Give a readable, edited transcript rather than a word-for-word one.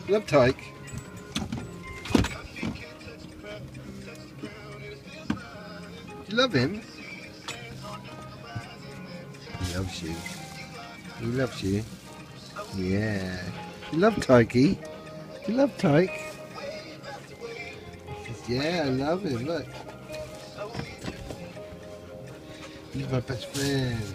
Love Tyke. You love him? He loves you. He loves you. Yeah. You love Tykey. You love Tyke. Yeah, I love him. Look. He's my best friend.